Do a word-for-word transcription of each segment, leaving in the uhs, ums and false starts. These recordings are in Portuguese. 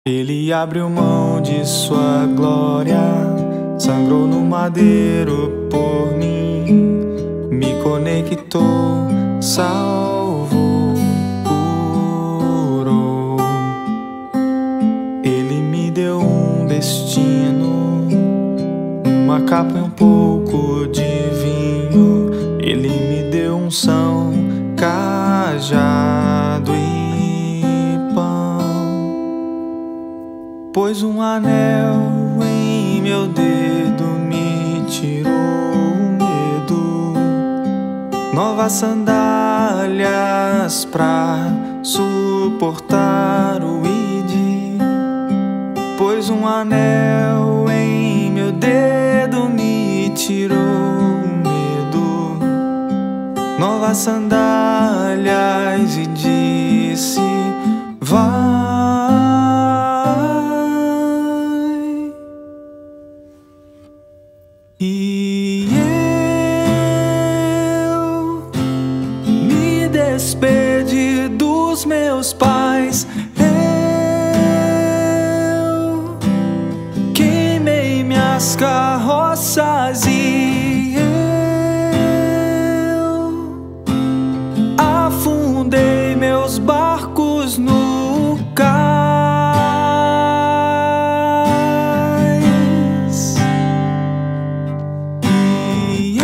Ele abriu mão de sua glória, sangrou no madeiro por mim, me conectou, salvou, curou. Ele me deu um destino, uma capa e um pouco de vinho. Ele me deu unção, cajado e pão. Pôs um anel em meu dedo, me tirou o medo. Novas sandálias pra suportar o id. Pôs um anel em meu dedo, me tirou o medo. Novas sandálias e disse: vai. E eu me despedi dos meus pais. Eu queimei minhas carroças e eu afundei meus barcos no cais. E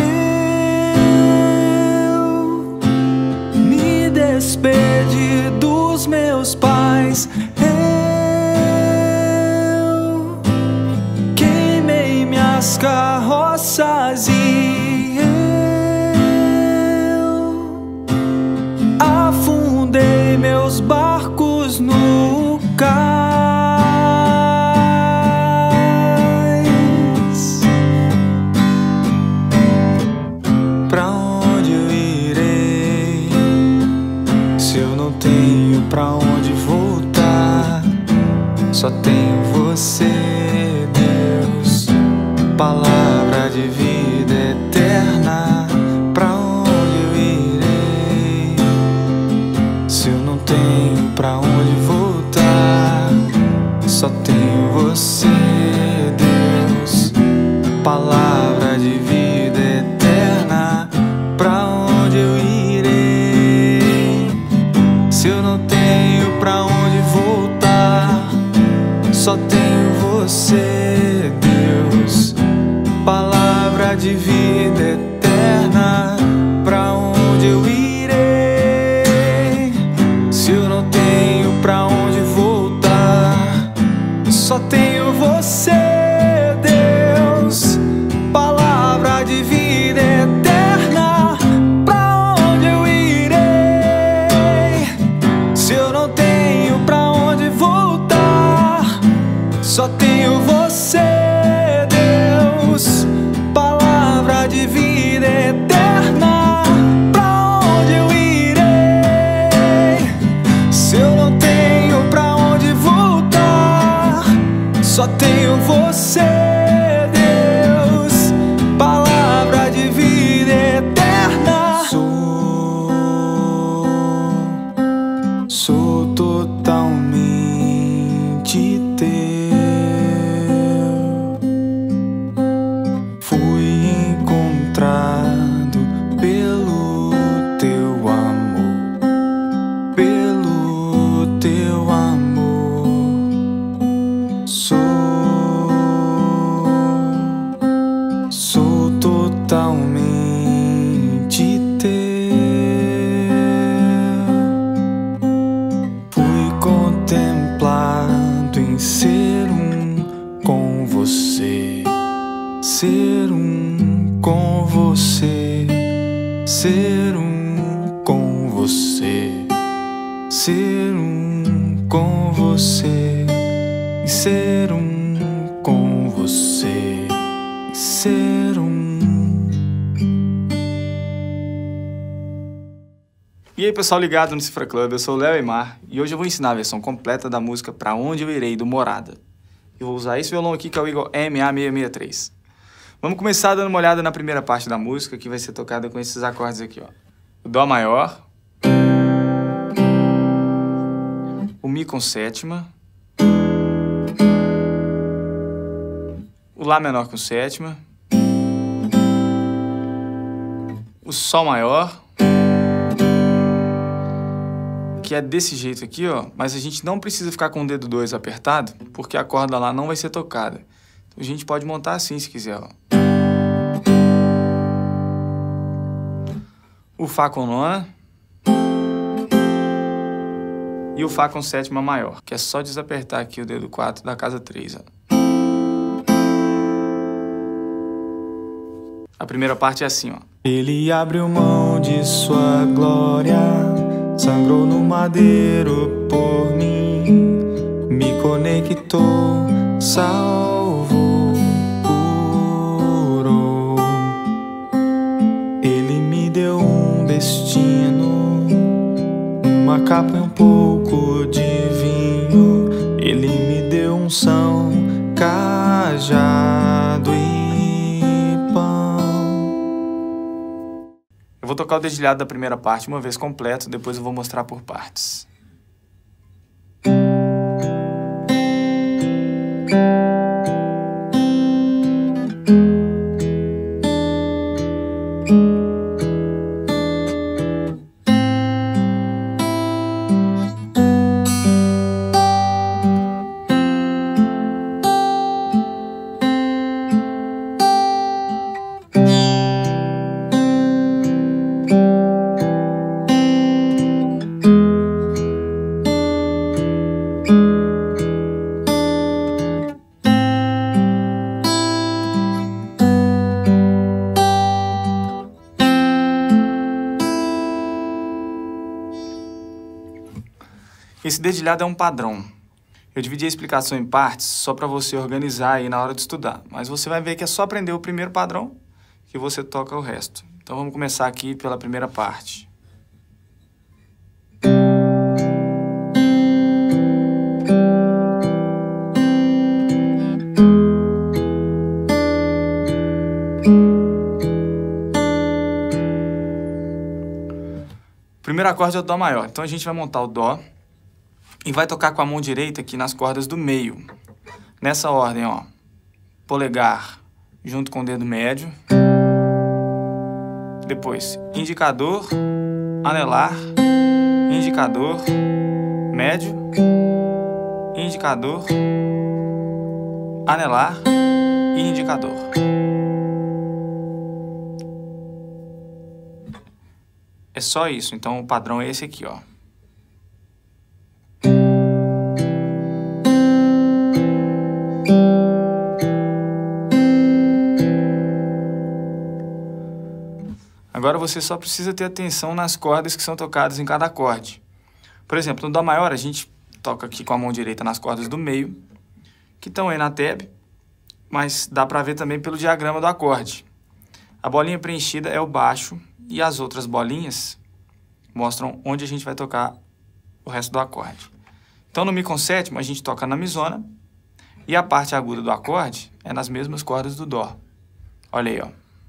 eu me despedi dos meus pais. Eu queimei minhas carroças e eu afundei meus barcos no cais. Pra onde eu irei se eu não tenho pra onde voltar? Só tenho você, Deus, palavra de vida eterna. Pra onde eu irei se eu não tenho pra onde voltar? Só tenho você, Deus, palavra de vida eterna. Pra onde eu irei se eu não tenho pra onde voltar? Só tenho você, Deus, palavra de vida eterna. Pra onde eu irei se eu não tenho pra onde voltar? Só tenho você, Deus, palavra de vida eterna. Pra onde eu irei se eu não tenho pra onde voltar? Só tenho você, Deus, palavra de vida eterna. Pra onde eu irei se eu não tenho pra onde voltar? Só tenho você, Deus, palavra de vida eterna. Sou, sou totalmente teu. Fui encontrado pelo teu amor, pelo teu amor. Sou, sou totalmente teu. Fui contemplado em ser um com você, ser um com você, ser um com você, ser um com você, e ser um com você, e ser um. E aí pessoal ligado no Cifra Club, eu sou o Léo Aymar e hoje eu vou ensinar a versão completa da música Pra Onde Eu Irei, do Morada. Eu vou usar esse violão aqui que é o Eagle M A seiscentos e sessenta e três. Vamos começar dando uma olhada na primeira parte da música, que vai ser tocada com esses acordes aqui, ó. O Dó maior, o Mi com sétima, o Lá menor com sétima, o Sol maior, que é desse jeito aqui, ó, mas a gente não precisa ficar com o dedo dois apertado, porque a corda lá não vai ser tocada. Então a gente pode montar assim se quiser, ó. O Fá com nona e o Fá com sétima maior, que é só desapertar aqui o dedo quatro da casa três, ó. A primeira parte é assim, ó. Ele abriu mão de sua glória, sangrou no madeiro por mim, me conectou, salvou, curou. Ele me deu um destino, uma capa e um pouco de vinho. Ele me deu unção, cajado e pão. Eu vou tocar o dedilhado da primeira parte uma vez completo, depois eu vou mostrar por partes. Esse dedilhado é um padrão. Eu dividi a explicação em partes só para você organizar aí na hora de estudar. Mas você vai ver que é só aprender o primeiro padrão que você toca o resto. Então vamos começar aqui pela primeira parte. O primeiro acorde é o Dó maior. Então a gente vai montar o Dó e vai tocar com a mão direita aqui nas cordas do meio. Nessa ordem, ó. Polegar junto com o dedo médio. Depois, indicador, anelar, indicador, médio, indicador, anelar e indicador. É só isso. Então o padrão é esse aqui, ó. Agora você só precisa ter atenção nas cordas que são tocadas em cada acorde. Por exemplo, no Dó maior a gente toca aqui com a mão direita nas cordas do meio, que estão aí na tab, mas dá pra ver também pelo diagrama do acorde. A bolinha preenchida é o baixo e as outras bolinhas mostram onde a gente vai tocar o resto do acorde. Então no Mi com sétima a gente toca na mizona e a parte aguda do acorde é nas mesmas cordas do Dó. Olha aí, ó.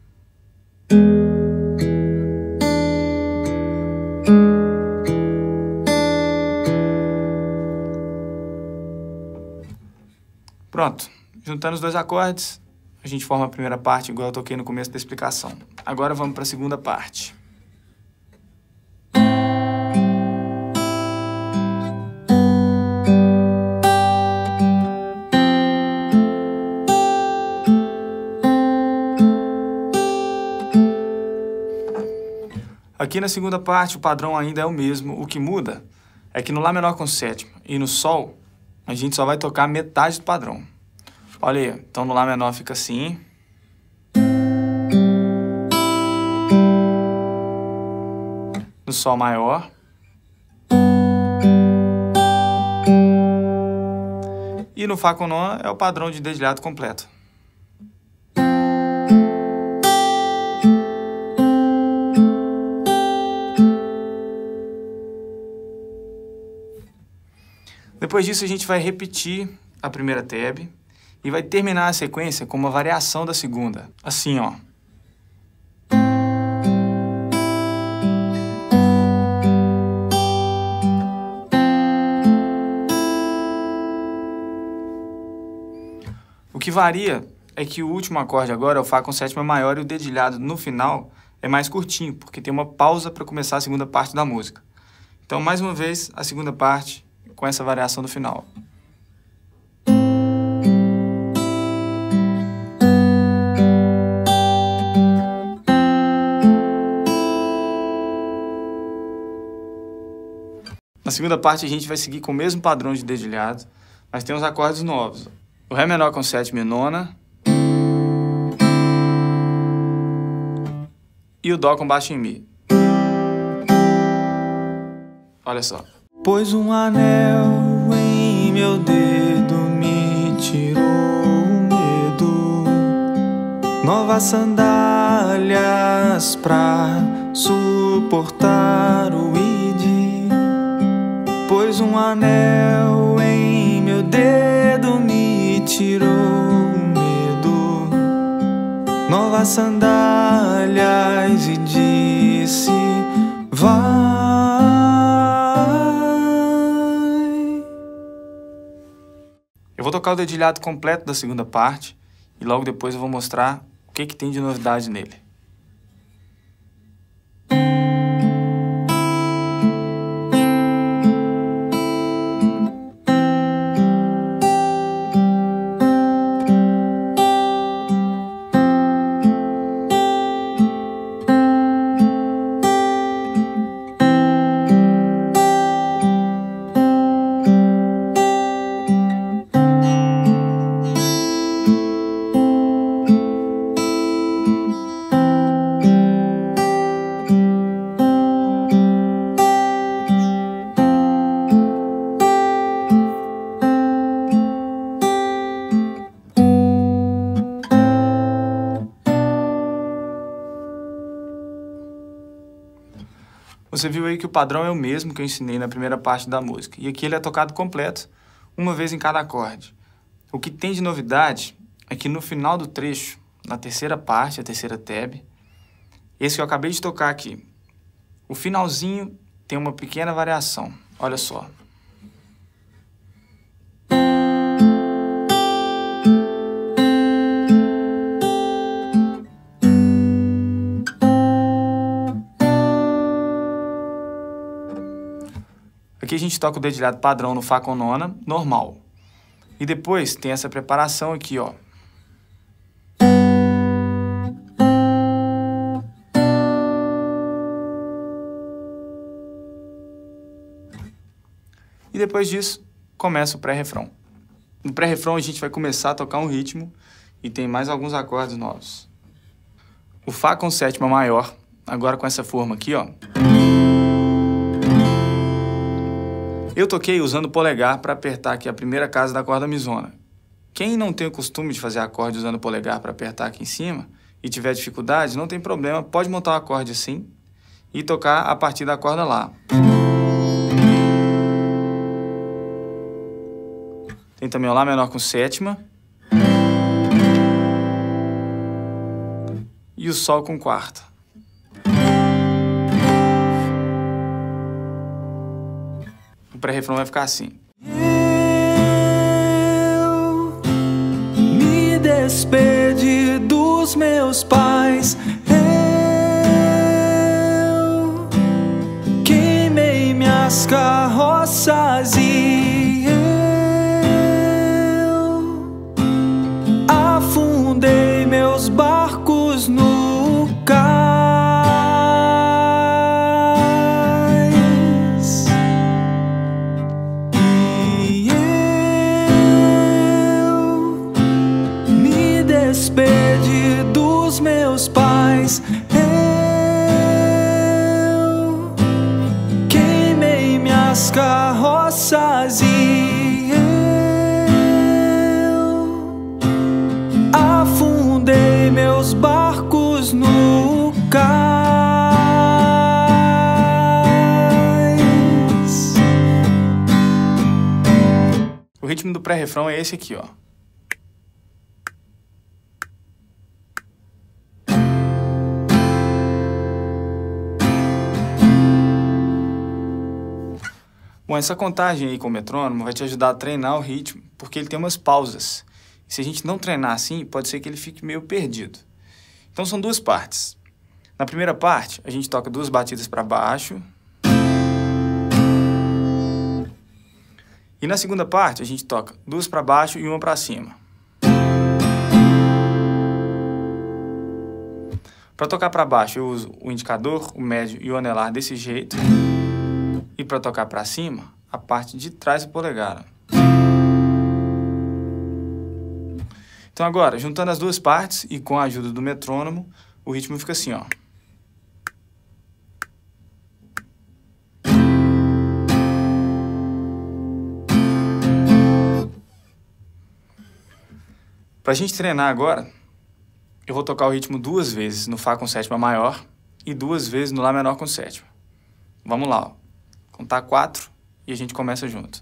Pronto, juntando os dois acordes, a gente forma a primeira parte igual eu toquei no começo da explicação. Agora vamos para a segunda parte. Aqui na segunda parte o padrão ainda é o mesmo, o que muda é que no Lá menor com sétima e no Sol a gente só vai tocar metade do padrão. Olha aí, então no Lá menor fica assim. No Sol maior. E no Fá com nona é o padrão de dedilhado completo. Depois disso a gente vai repetir a primeira tab e vai terminar a sequência com uma variação da segunda. Assim, ó. O que varia é que o último acorde agora é o Fá com sétima maior e o dedilhado no final é mais curtinho, porque tem uma pausa para começar a segunda parte da música. Então, mais uma vez, a segunda parte com essa variação do final. Na segunda parte a gente vai seguir com o mesmo padrão de dedilhado, mas tem uns acordes novos. O Ré menor com sétima e nona. E o Dó com baixo em Mi. Olha só. Pois um anel em meu dedo me tirou o medo, novas sandálias pra suportar o id. Pois um anel em meu dedo me tirou o medo, novas sandálias, e disse: vai. Eu vou tocar o dedilhado completo da segunda parte e logo depois eu vou mostrar o que, que tem de novidade nele. Você viu aí que o padrão é o mesmo que eu ensinei na primeira parte da música. E aqui ele é tocado completo, uma vez em cada acorde. O que tem de novidade é que no final do trecho, na terceira parte, a terceira tab, esse que eu acabei de tocar aqui, o finalzinho tem uma pequena variação. Olha só. Aqui a gente toca o dedilhado padrão no Fá com nona, normal. E depois tem essa preparação aqui, ó. E depois disso, começa o pré-refrão. No pré-refrão a gente vai começar a tocar um ritmo e tem mais alguns acordes novos. O Fá com sétima maior, agora com essa forma aqui, ó. Eu toquei usando o polegar para apertar aqui a primeira casa da corda misona. Quem não tem o costume de fazer acorde usando o polegar para apertar aqui em cima e tiver dificuldade, não tem problema, pode montar o acorde assim e tocar a partir da corda Lá. Tem também o Lá menor com sétima e o Sol com quarta. O pré-refrão vai ficar assim. Eu me despedi dos meus pais, eu queimei minhas carroças e eu afundei meus barcos no cais. Despedi dos meus pais, eu queimei minhas carroças e eu afundei meus barcos no cais. O ritmo do pré-refrão é esse aqui, ó. Bom, essa contagem aí com o metrônomo vai te ajudar a treinar o ritmo, porque ele tem umas pausas. Se a gente não treinar assim, pode ser que ele fique meio perdido. Então são duas partes. Na primeira parte, a gente toca duas batidas para baixo. E na segunda parte, a gente toca duas para baixo e uma para cima. Para tocar para baixo, eu uso o indicador, o médio e o anelar desse jeito. E para tocar para cima, a parte de trás do polegar. Então agora, juntando as duas partes e com a ajuda do metrônomo, o ritmo fica assim, ó. Para a gente treinar agora, eu vou tocar o ritmo duas vezes no Fá com sétima maior e duas vezes no Lá menor com sétima. Vamos lá, ó. Contar quatro e a gente começa junto.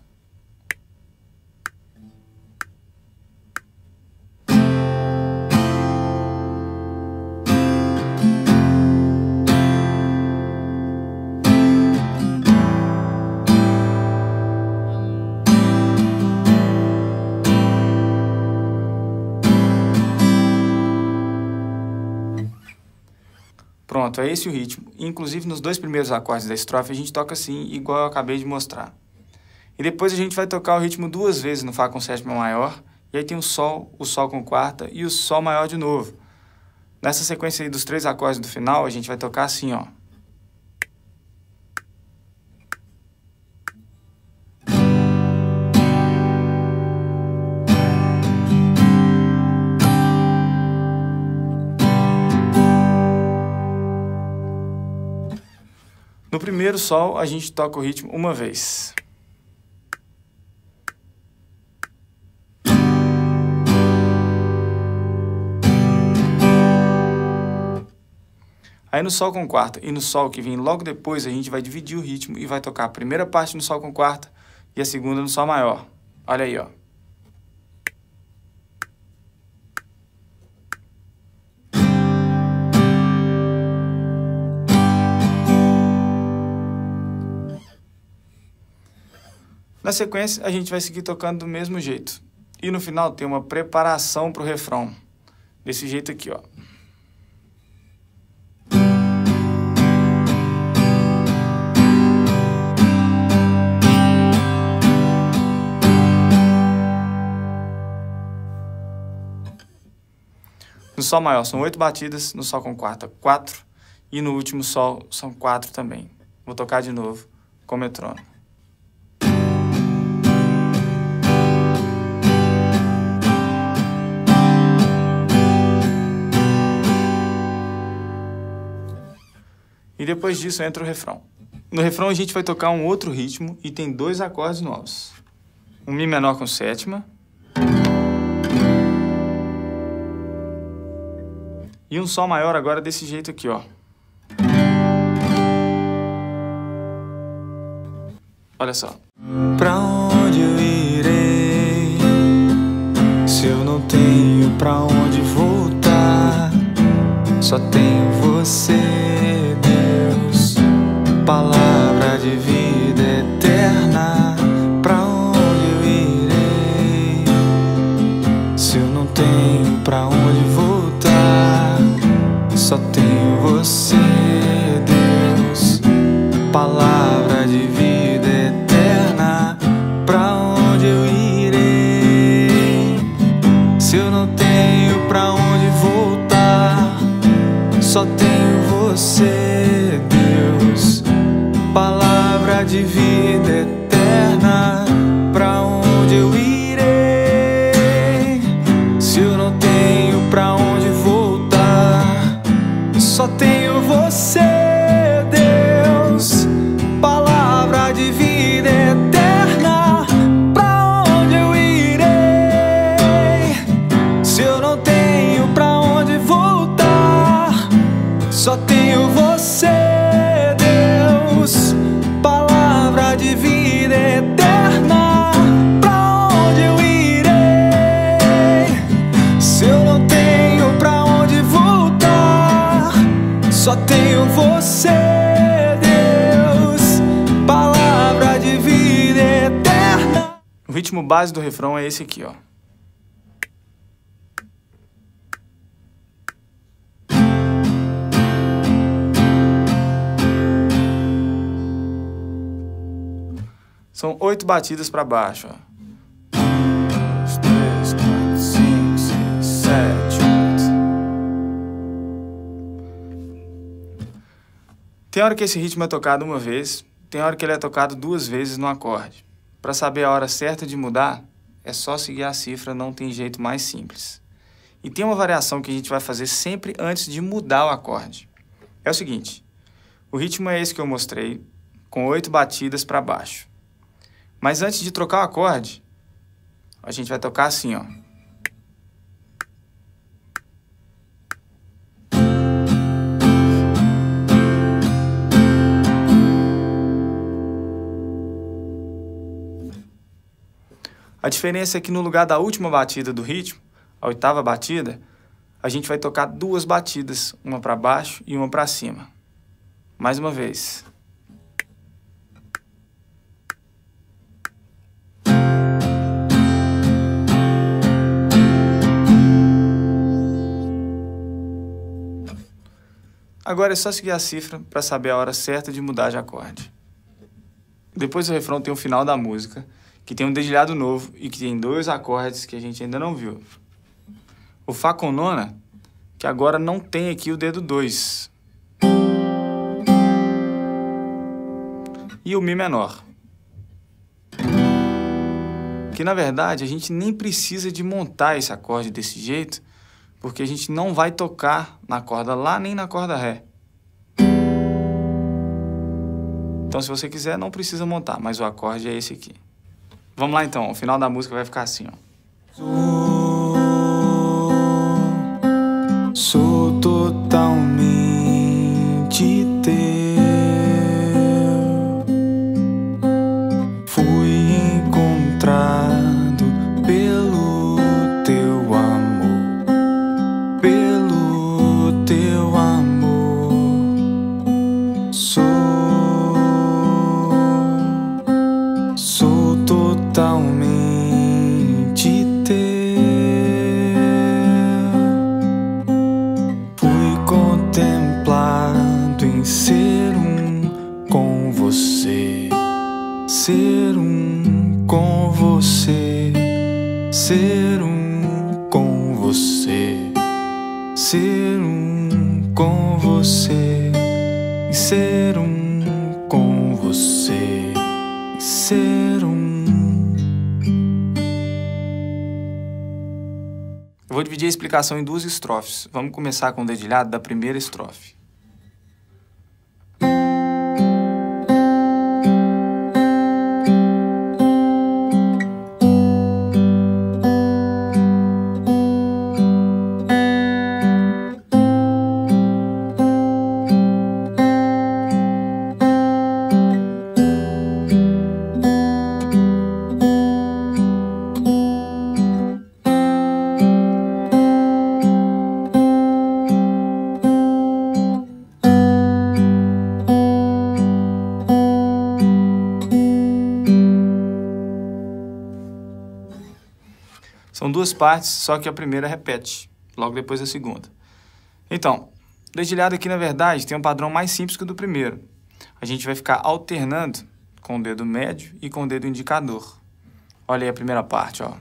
Pronto, é esse o ritmo. Inclusive, nos dois primeiros acordes da estrofe, a gente toca assim, igual eu acabei de mostrar. E depois a gente vai tocar o ritmo duas vezes no Fá com sétima maior, e aí tem o Sol, o Sol com quarta e o Sol maior de novo. Nessa sequência aí dos três acordes do final, a gente vai tocar assim, ó. No primeiro Sol, a gente toca o ritmo uma vez. Aí no Sol com quarta e no Sol que vem logo depois, a gente vai dividir o ritmo e vai tocar a primeira parte no Sol com quarta e a segunda no Sol maior. Olha aí, ó. Na sequência, a gente vai seguir tocando do mesmo jeito. E no final tem uma preparação para o refrão. Desse jeito aqui, ó. No Sol maior são oito batidas, no Sol com quarta, quatro. E no último Sol são quatro também. Vou tocar de novo com o metrônomo. E depois disso entra o refrão. No refrão a gente vai tocar um outro ritmo e tem dois acordes novos. Um Mi menor com sétima. E um Sol maior agora desse jeito aqui, ó. Olha só. Pra onde eu irei se eu não tenho pra onde voltar? Só tenho você, Deus, palavra de vida eterna. Pra onde eu irei se eu não tenho pra onde voltar? Só tenho você, Deus, palavra de vida eterna. Pra onde eu irei se eu não tenho pra onde voltar? Só tenho você, Deus, palavra de vida eterna. Pra onde eu irei se eu não tenho pra onde voltar? Só tenho você, Deus, palavra de vida eterna. Pra onde eu irei se eu não tenho pra onde voltar? Só tenho você, Deus, palavra de vida eterna. Pra onde eu irei se eu não tenho pra onde voltar? Só tenho você, Deus, palavra de vida eterna. O ritmo base do refrão é esse aqui, ó. São oito batidas para baixo, ó. Um, dois, três, quatro, cinco, seis, sete, oito. Tem hora que esse ritmo é tocado uma vez, tem hora que ele é tocado duas vezes no acorde. Para saber a hora certa de mudar, é só seguir a cifra, não tem jeito mais simples. E tem uma variação que a gente vai fazer sempre antes de mudar o acorde. É o seguinte, o ritmo é esse que eu mostrei, com oito batidas para baixo. Mas antes de trocar o acorde, a gente vai tocar assim, ó. A diferença é que no lugar da última batida do ritmo, a oitava batida, a gente vai tocar duas batidas, uma para baixo e uma para cima. Mais uma vez. Agora é só seguir a cifra para saber a hora certa de mudar de acorde. Depois do refrão tem o final da música, que tem um dedilhado novo e que tem dois acordes que a gente ainda não viu. O Fá com nona, que agora não tem aqui o dedo dois. E o Mi menor. Que na verdade a gente nem precisa de montar esse acorde desse jeito, porque a gente não vai tocar na corda Lá nem na corda Ré. Então se você quiser não precisa montar, mas o acorde é esse aqui. Vamos lá então, o final da música vai ficar assim, ó. Sou, sou totalmente teu. Fui encontrado pelo teu amor, pelo teu amor. Sou, sou totalmente teu. Fui contemplado em ser um com você, ser um com você, ser um com você, ser um com você, e ser um com você, e ser um. Eu vou dividir a explicação em duas estrofes. Vamos começar com o dedilhado da primeira estrofe. São duas partes, só que a primeira repete, logo depois da segunda. Então, o dedilhado aqui, na verdade, tem um padrão mais simples que o do primeiro. A gente vai ficar alternando com o dedo médio e com o dedo indicador. Olha aí a primeira parte, ó.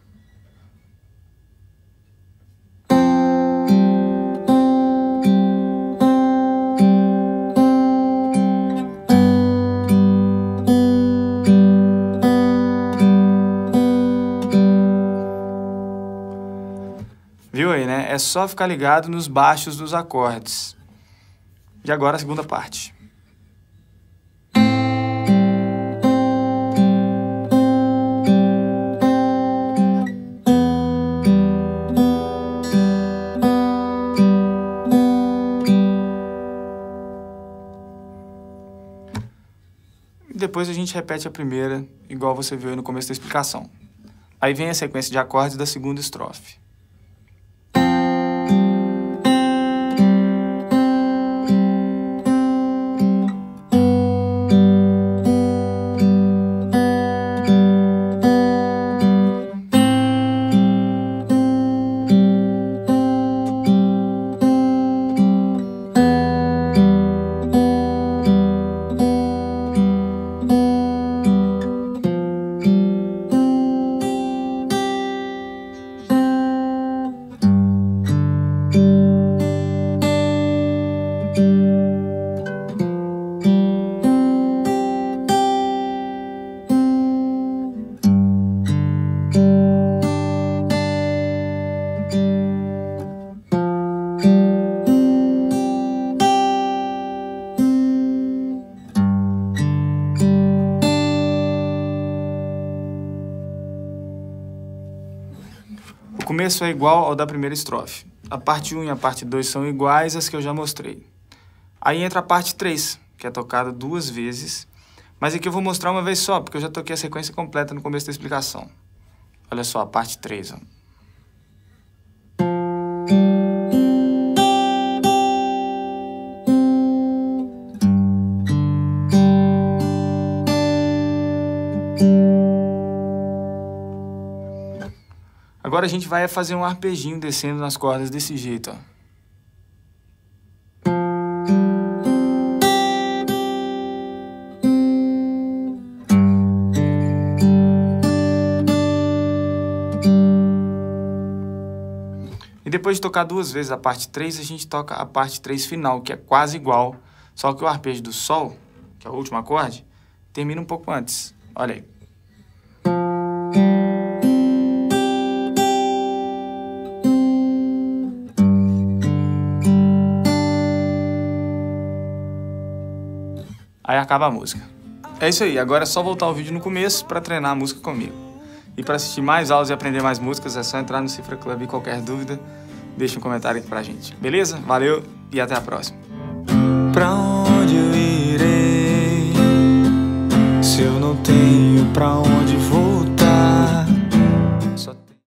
Viu aí, né? É só ficar ligado nos baixos dos acordes. E agora a segunda parte. E depois a gente repete a primeira, igual você viu aí no começo da explicação. Aí vem a sequência de acordes da segunda estrofe. começo é igual ao da primeira estrofe. A parte um e a parte dois são iguais às que eu já mostrei. Aí entra a parte três, que é tocada duas vezes, mas aqui eu vou mostrar uma vez só, porque eu já toquei a sequência completa no começo da explicação. Olha só, a parte três, ó. Agora a gente vai fazer um arpejinho descendo nas cordas desse jeito, ó. E depois de tocar duas vezes a parte três, a gente toca a parte três final, que é quase igual, só que o arpejo do Sol, que é o último acorde, termina um pouco antes. Olha aí. Aí acaba a música. É isso aí, agora é só voltar o vídeo no começo para treinar a música comigo. E para assistir mais aulas e aprender mais músicas, é só entrar no Cifra Club e qualquer dúvida, deixa um comentário aqui pra gente. Beleza? Valeu e até a próxima. Pra onde eu irei se eu não tenho pra onde